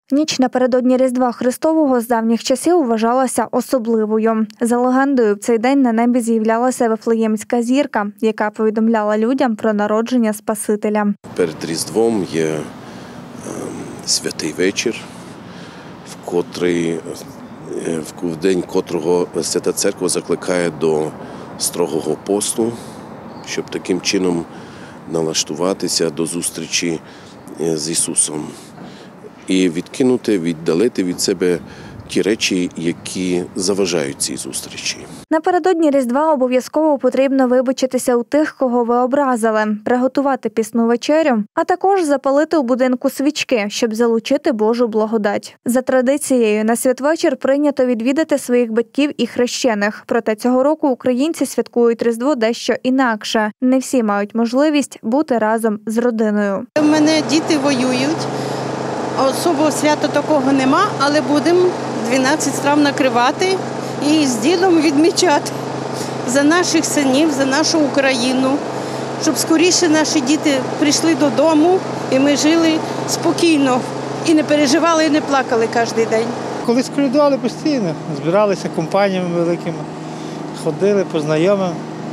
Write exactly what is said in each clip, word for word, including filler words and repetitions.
Ніч напередодні Різдва Христового з давніх часів вважалася особливою. За легендою, в цей день на небі з'являлася Вифлеємська зірка, яка повідомляла людям про народження Спасителя. Перед Різдвом є е, святий вечір, в котрий, е, в день котрого Свята Церква закликає до строгого посту, щоб таким чином налаштуватися до зустрічі з Ісусом. І відкинути, віддалити від себе ті речі, які заважають цій зустрічі. Напередодні Різдва обов'язково потрібно вибачитися у тих, кого ви образили, приготувати пісну вечерю, а також запалити у будинку свічки, щоб залучити Божу благодать. За традицією, на святвечір прийнято відвідати своїх батьків і хрещених. Проте цього року українці святкують Різдво дещо інакше. Не всі мають можливість бути разом з родиною. У мене діти воюють. Особого свята такого нема, але будемо дванадцять страв накривати і з дідом відмічати за наших синів, за нашу Україну, щоб скоріше наші діти прийшли додому і ми жили спокійно, і не переживали, і не плакали кожен день. Колись колядували постійно, збиралися компаніями великими, ходили по знайомим.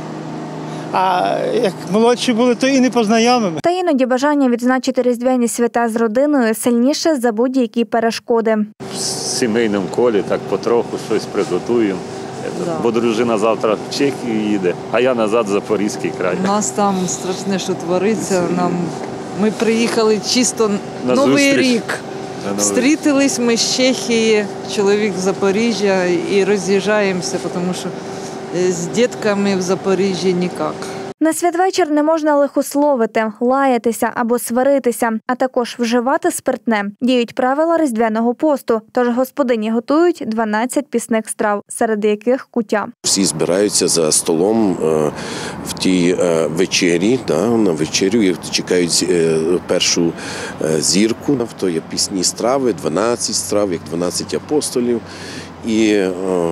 А як молодші були, то і не познайомими. Та іноді бажання відзначити різдвяні свята з родиною сильніше за будь-які перешкоди. В сімейному колі так потроху щось приготуємо. Да. Бо дружина завтра в Чехію їде, а я назад в Запорізький край. У нас там страшне, що твориться. Нам... Ми приїхали чисто на Новий зустріч. рік. Встрітились ми з Чехії, чоловік з Запоріжжя, і роз'їжджаємося, тому що з дітками в Запоріжжі ніяк. На святвечір не можна лихословити, лаятися або сваритися, а також вживати спиртне. Діють правила Різдвяного посту, тож господині готують дванадцять пісних страв, серед яких куття. Всі збираються за столом в тій вечері, на вечерю, і чекають першу зірку. То є пісні страви, дванадцять страв, як дванадцять апостолів. І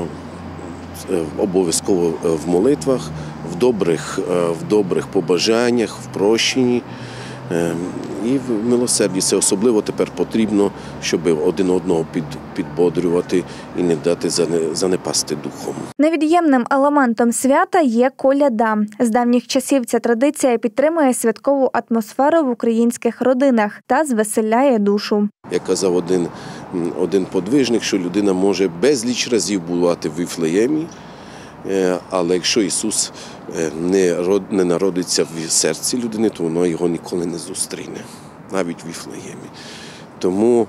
обов'язково в молитвах, в добрих, в добрих побажаннях, в прощенні і в милосерді. Це особливо тепер потрібно, щоб один одного під, підбодрювати і не дати занепасти духом. Невід'ємним елементом свята є коляда. З давніх часів ця традиція підтримує святкову атмосферу в українських родинах та звеселяє душу. Як казав один, один подвижник, що людина може безліч разів бувати в Вифлеємі, але якщо Ісус не, не народиться в серці людини, то воно його ніколи не зустріне, навіть в Вифлеємі. Тому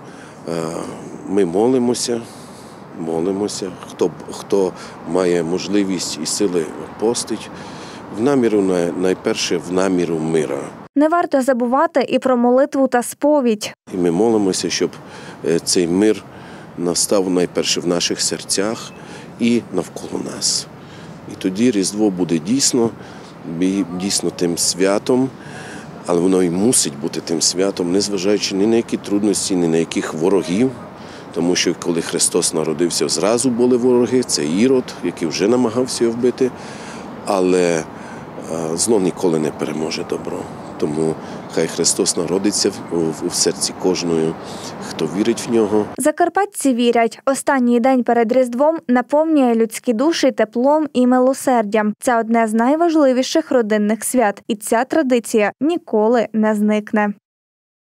ми молимося, молимося, хто, хто має можливість і сили постить, в наміру, найперше, в наміру мира. Не варто забувати і про молитву та сповідь. І ми молимося, щоб цей мир настав найперше в наших серцях і навколо нас. І тоді Різдво буде дійсно, дійсно тим святом, але воно і мусить бути тим святом, незважаючи ні на які трудності, ні на яких ворогів. Тому що коли Христос народився, зразу були вороги, це Ірод, який вже намагався його вбити, але зло ніколи не переможе добро. Тому хай Христос народиться в серці кожної, хто вірить в нього. Закарпатці вірять, останній день перед Різдвом наповнює людські душі теплом і милосердям. Це одне з найважливіших родинних свят, і ця традиція ніколи не зникне.